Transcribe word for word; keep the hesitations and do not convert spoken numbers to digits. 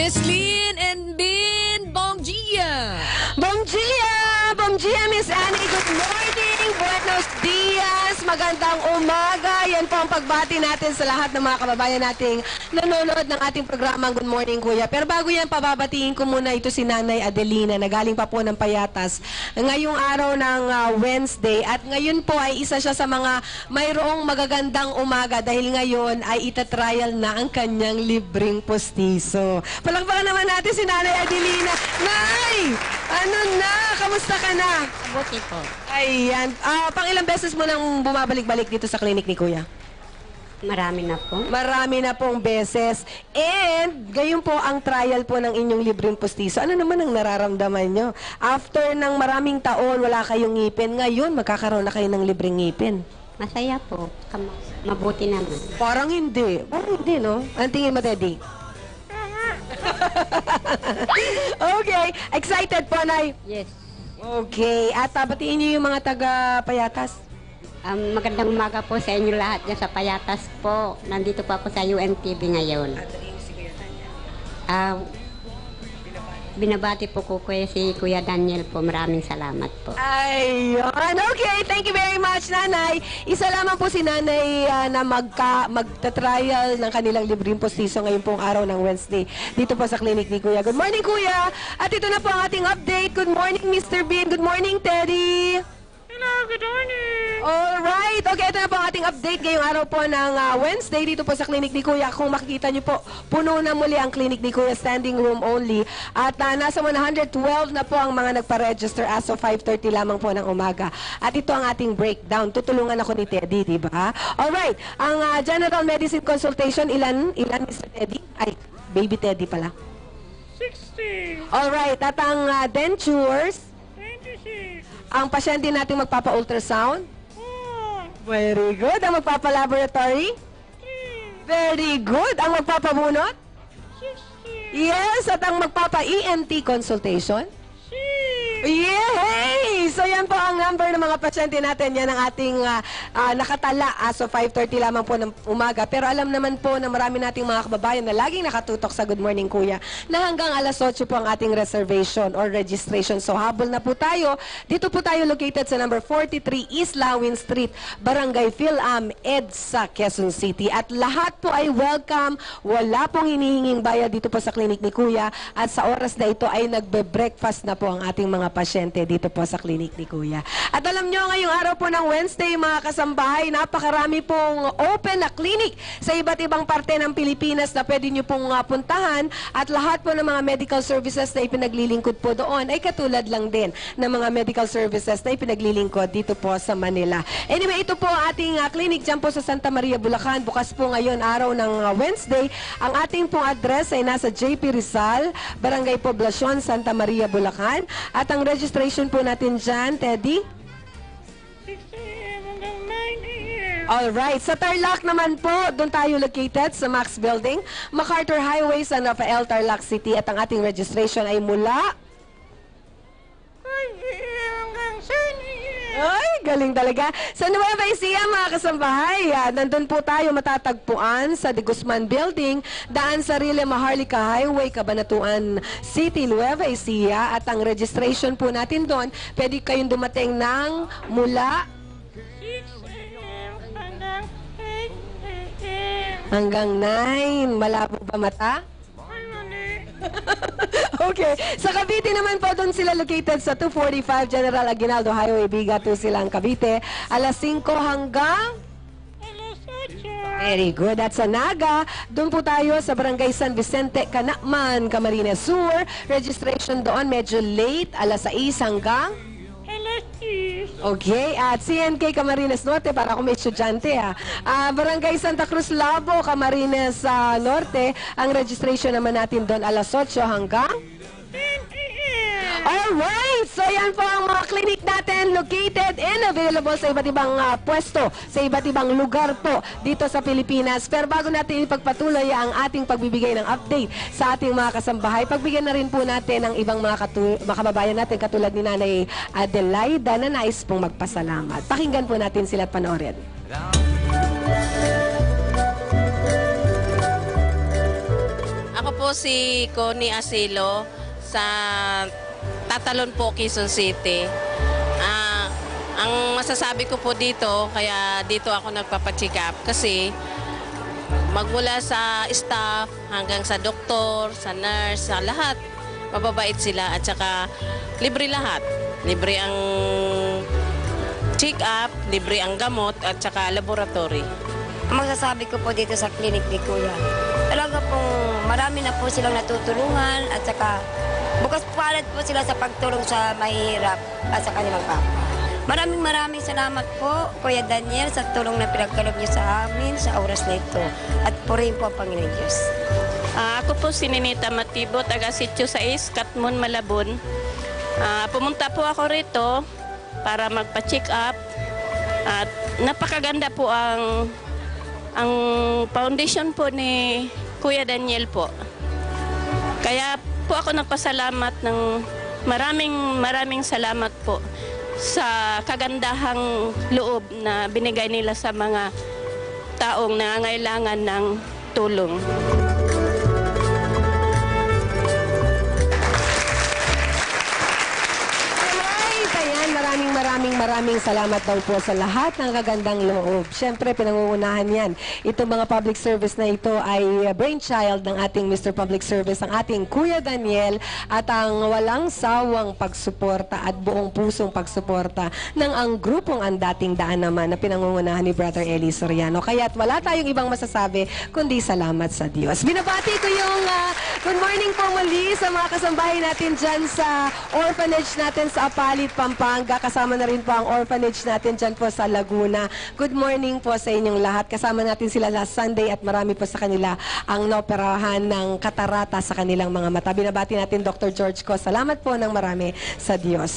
Miss Lynn and Bin Bonggia. Bonggia! Bonggia, Miss Annie, good morning! Buenos dias! Magandang umaga! Yan po ang pagbati natin sa lahat ng mga kababayan nating nanonood ng ating programang Good Morning Kuya. Pero bago yan, pababatiin ko muna ito si Nanay Adelina na galing pa po ng Payatas ngayong araw ng uh, Wednesday. At ngayon po ay isa siya sa mga mayroong magagandang umaga dahil ngayon ay itatrial na ang kanyang libreng postizo. Palakpakan naman natin si Nanay Adelina. Nay! Ano na? Kamusta ka na? Mabuti po. Ayan. Ah, pang ilang beses mo nang bumabalik-balik dito sa clinic ni Kuya? Marami na po. Marami na pong beses. And, gayon po ang trial po ng inyong libreng postizo. Ano naman ang nararamdaman nyo? After ng maraming taon, wala kayong ngipin. Ngayon, magkakaroon na kayo ng libreng ngipin. Masaya po. Kam- Mabuti naman. Parang hindi. Parang hindi, no? Anong tingin mo, Teddy? Okay. Excited po, Nay? Yes. Okay. At uh, batiin niyo yung mga taga-Payatas. Um, magandang umaga po sa inyo lahat dyan sa Payatas po. Nandito po ako sa U N T V ngayon. Uh, binabati po ko kuya si Kuya Daniel po. Maraming salamat po. Ayun. Okay, thank you very much, Nanay. Isa lamang po si Nanay uh, na magka, magta-trial ng kanilang libreng postizo ngayon pong araw ng Wednesday dito po sa clinic ni Kuya. Good morning, Kuya. At ito na po ang ating update. Good morning, Mister Bean. Good morning, Teddy. Hello, good morning. Alright. Okay, ito na po ang ating update ngayong araw po ng uh, Wednesday dito po sa clinic ni Kuya. Kung makikita niyo po, puno na muli ang clinic ni Kuya, standing room only. At uh, nasa one hundred twelve na po ang mga nagpa-register as of five thirty lamang po ng umaga. At ito ang ating breakdown. Tutulungan ako ni Teddy, di ba? Alright. Ang uh, general medicine consultation, ilan, ilan, Mister Teddy? Ay, baby Teddy pala. sixty. Alright. At ang uh, dentures, twenty-six. ang pasyente natin magpapa-ultrasound. four. Very good. Ang magpapa-laboratory? three. Very good. Ang magpapabunot? sixty. Yes. At ang magpapa-E N T consultation? six. Yay! So yan po ang number ng mga pasyente natin. Yan ang ating uh, uh, nakatala as of five thirty lamang po ng umaga. Pero alam naman po na marami nating mga kababayan na laging nakatutok sa Good Morning Kuya na hanggang alas otso po ang ating reservation or registration. So habol na po tayo. Dito po tayo located sa number forty-three East Lawin Street, Barangay Phil-Am, EDSA, Quezon City. At lahat po ay welcome. Wala pong hinihinging bayad dito po sa clinic ni Kuya. At sa oras na ito ay nagbe-breakfast na po ang ating mga pasyente dito po sa clinic ni Kuya. At alam nyo, ngayong araw po ng Wednesday, mga kasambahay, napakarami pong open na clinic sa iba't ibang parte ng Pilipinas na pwede nyo pong uh, puntahan. At lahat po ng mga medical services na ipinaglilingkod po doon ay katulad lang din ng mga medical services na ipinaglilingkod dito po sa Manila. Anyway, ito po ating uh, clinic dyan po sa Santa Maria, Bulacan. Bukas po ngayon, araw ng uh, Wednesday. Ang ating pong address ay nasa J P Rizal, Barangay Poblacion, Santa Maria, Bulacan. At ang registration po natin dyan, Teddy? six a m hanggang nine a m Alright. Sa Tarlac naman po, doon tayo located sa Max Building, MacArthur Highway, San Rafael, Tarlac City. At ang ating registration ay mula... five a m hanggang seven a m Ay, galing talaga. Sa Nueva Ecija, mga kasambahay, ah, nandun po tayo matatagpuan sa De Guzman Building, daan sa Rile Maharlika Highway, Cabanatuan City, Nueva Ecija. At ang registration po natin doon, pwede kayong dumating ng mula six a m hanggang eight a m hanggang nine. Malabo ba mata? Ay, mali. Okay. Sa Cavite naman po, doon sila located sa two forty-five General Aguinaldo Highway, Biga two silang Cavite. Alas singko hanggang... alas otso. Very good. At sa Naga, doon po tayo sa Barangay San Vicente, Canacman, Camarines Sur. Registration doon medyo late, alas sais hanggang... alas diyes. Okay, at C N K Camarines Norte, para kung may estudyante ha. Ah, Barangay Santa Cruz Labo, Camarines ah, Norte. Ang registration naman natin doon alas otso hanggang... ten a m Alright! So yan po ang mga clinic natin located and available sa iba't ibang uh, pwesto, sa iba't ibang lugar po dito sa Pilipinas. Pero bago natin ipagpatuloy ang ating pagbibigay ng update sa ating mga kasambahay, pagbigyan na rin po natin ang ibang mga, mga kababayan natin katulad ni Nanay Adelaida na nais pong magpasalamat. Pakinggan po natin sila at panoorin. Ako po si Connie Asilo sa Tatalon po, Quezon City. Ah, ang masasabi ko po dito, kaya dito ako nagpapacheck up kasi magmula sa staff hanggang sa doktor, sa nurse, sa lahat, mababait sila at saka libre lahat. Libre ang check-up, libre ang gamot at saka laboratory. Ang masasabi ko po dito sa clinic ni Kuya, talaga pong marami na po silang natutulungan at saka bukas palad po sila sa pagtulong sa mahirap at sa kanilang papa. Maraming maraming salamat po, Kuya Daniel, sa tulong na pinagkaloob niyo sa amin sa oras na ito. At purihin po ang Panginoon Diyos. Ah, ako po si Ninita Matibo, taga Sitio sais, Katmon, Malabon. Ah, pumunta po ako rito para magpa-check up. At napakaganda po ang ang foundation po ni Kuya Daniel po. Kaya po ako nagpasalamat ng maraming maraming salamat po sa kagandahang loob na binigay nila sa mga taong nangangailangan ng tulong. Alright, ayan, maraming maraming maraming salamat daw po sa lahat ng kagandang loob. Siyempre, pinangungunahan yan. Itong mga public service na ito ay brainchild ng ating Mister Public Service, ang ating Kuya Daniel, at ang walang sawang pagsuporta at buong pusong pagsuporta ng ang grupong Ang Dating Daan naman na pinangungunahan ni Brother Eli Soriano. Kaya't wala tayong ibang masasabi kundi salamat sa Diyos. Binabati ko yung ah, good morning po muli sa mga kasambahay natin dyan sa orphanage natin sa Apalit, Pampanga. Kasama na rin po ang orphanage natin dyan po sa Laguna. Good morning po sa inyong lahat. Kasama natin sila last Sunday at marami po sa kanila ang naoperahan ng katarata sa kanilang mga mata. Binabati natin Doctor George ko. Salamat po ng marami sa Diyos.